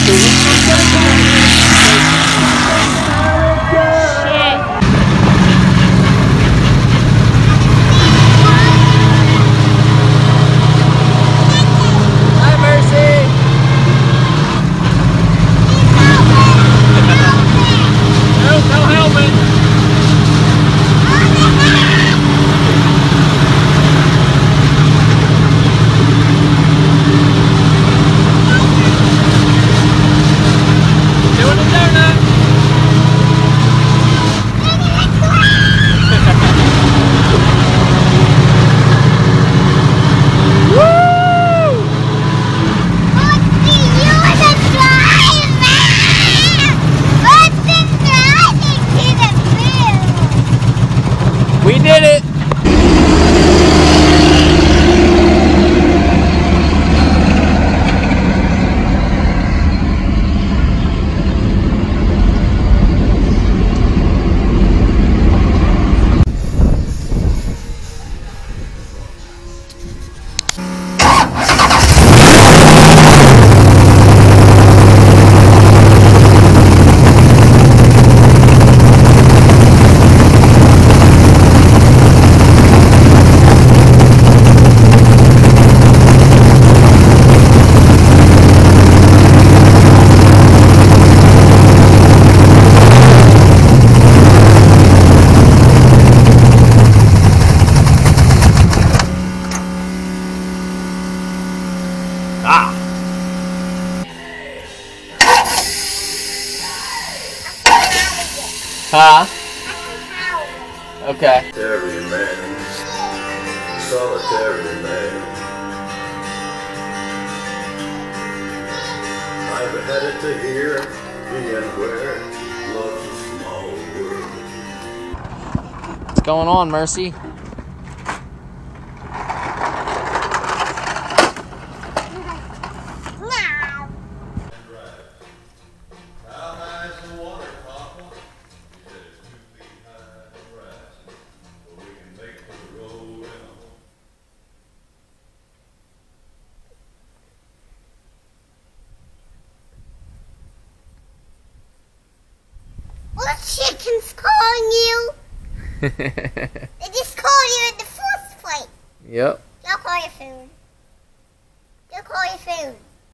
We did it! Ah! Huh? Okay. Solitary man, solitary man. I've headed to here, and where love's a small world. What's going on, Mercy? What chicken's calling you? They just called you in the first place. Yep. Go call your food. Go call your food.